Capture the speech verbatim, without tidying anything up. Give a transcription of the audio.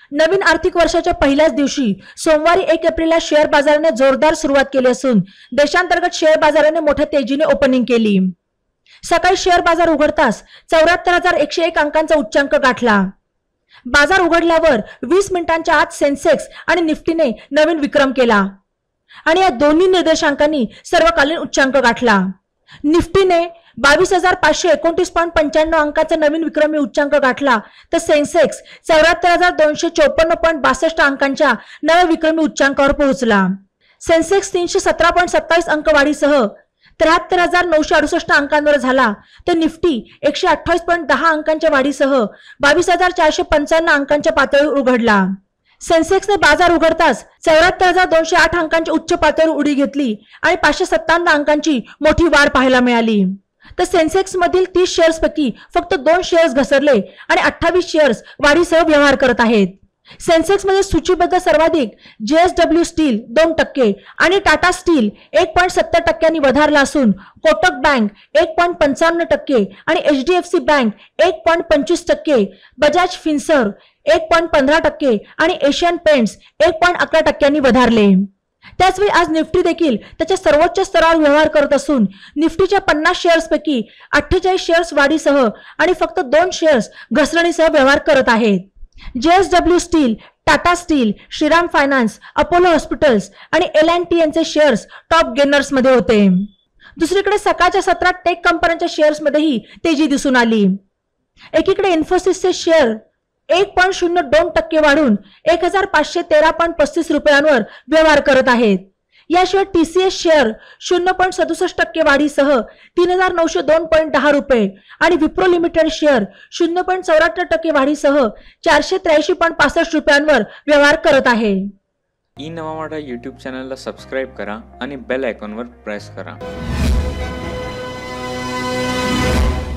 नवीन आर्थिक वर्षाच्या पहिल्याच दिवशी सोमवारी एक एप्रिलला शेअर बाजाराने जोरदार सुरुवात केली असून देशांतर्गत शेअर बाजाराने मोठ्या तेजीने ओपनिंग केली। सकाळी शेअर बाजार उघडताच चौऱ्याहत्तर हजार एकशे एक अंकांचा उच्चांक गाठला। बाजार उघडल्यावर वीस मिनिटांच्या आत सेन्सेक्स आणि निफ्टीने नवीन विक्रम केला आणि या दोन्ही निर्देशांकांनी सर्वकालीन उच्चांक गाठला। निफ्टीने बावीस हजार पाचशे एकोणतीस पॉईंट पंच्याण्णव अंकाचा नवीन विक्रमी उच्चांक गाठला तर सेन्सेक्स चौऱ्याहत्तर हजार दोनशे चौपन्न पॉईंट बासष्ट अंकांच्या नव्या विक्रमी उच्चांकावर पोहोचला। सेन्सेक्स तीनशे सतरा पॉईंट सत्तावीस अंक वाढीसह त्र्याहत्तर हजार नऊशे अडुसष्ट अंकांवर झाला तर निफ्टी एकशे अठ्ठावीस पॉईंट दहा अंकांच्या वाढीसह बावीस हजार चारशे पंचावन्न अंकांच्या पातळीवर उघडला। सेन्सेक्सने बाजार उघडताच चौऱ्याहत्तर हजार दोनशे आठ अंकांच्या उच्च पातळीवर उडी घेतली आणि पाचशे सत्तावन्न अंकांची मोठी वाढ पाहायला मिळाली। तर सेन्सेक्स मधील तीस शेअर्स पैकी फक्त दोन शेअर्स घसरले आणि अठ्ठावीस शेअर्स वाढीसह व्यवहार करत आहेत। सेन्सेक्स मध्ये सूचीबद्ध सर्वाधिक जेएसडब्ल्यू स्टील दोन टक्के आणि टाटा स्टील एक पॉईंट सत्तर टक्क्यांनी वधारला असून कोटक बँक एक पॉईंट पंचावन्न टक्के आणि एचडीएफसी बँक एक पॉईंट पंचवीस टक्के, बजाज फिन्सर्व एक पॉईंट पंधरा टक्के आणि एशियन पेंट्स एक पॉईंट अकरा टक्क्यांनी वधारले। त्याचवेळी आज निफ्टी देखील त्याच्या सर्वोच्च स्तरावर व्यवहार करत असून निफ्टीच्या पन्नास शेअर्स पैकी अठ्ठेचाळीस शेअर्स वाढीसह आणि फक्त दोन शेअर्स घसरणीसह व्यवहार करत आहेत। JSW steel, Tata steel, Shriram finance, Apollo hospitals आणि एल अँड टी यांचे शेअर्स टॉप गेनर्स मध्ये होते। दुसरीकडे सकाळच्या सत्रात टेक कंपन्यांच्या शेअर्स मध्येही तेजी दिसून आली। एकीकडे इन्फोसिसचे शेअर एक पॉईंट शून्य दोन टक्के वाढून एक हजार पाचशे तेरा पॉईंट पस्तीस रुपयांवर व्यवहार करत आहेत। याशिवाय टीसीएस शेअर शून्य पॉईंट सदुसष्ट टक्के वाढीसह तीन हजार नऊशे दोन पॉईंट दहा रुपये आणि विप्रो लिमिटेड शेअर शून्य पॉईंट चौऱ्याहत्तर टक्के वाढीसह चारशे त्र्याऐंशी पॉईंट पासष्ट रुपयांवर व्यवहार करत आहे। ई नवा मराठा यूट्यूब चॅनलला सबस्क्राईब करा आणि बेल आयकॉनवर प्रेस करा।